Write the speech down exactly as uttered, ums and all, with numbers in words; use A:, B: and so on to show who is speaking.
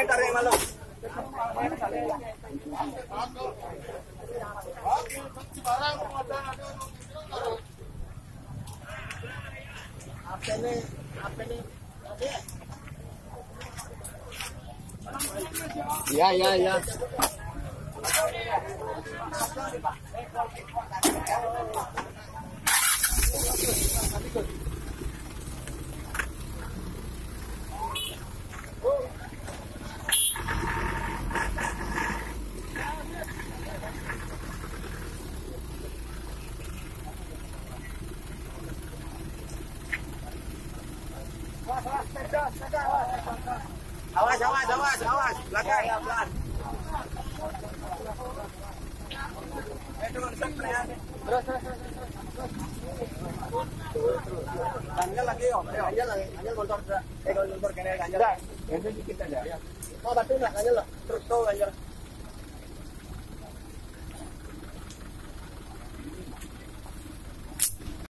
A: tarik malu. Apa ini? Apa ini? Ya, ya, ya. Awas, awas, awas, awas, belakang, belakang. Terus, terus, ganjal lagi, om, ganjal lagi, ganjal motor, eh, motor kene ganjal. Ganjal dikit aja. Mau batu nggak ganjal lo? Terus tuh ganjal.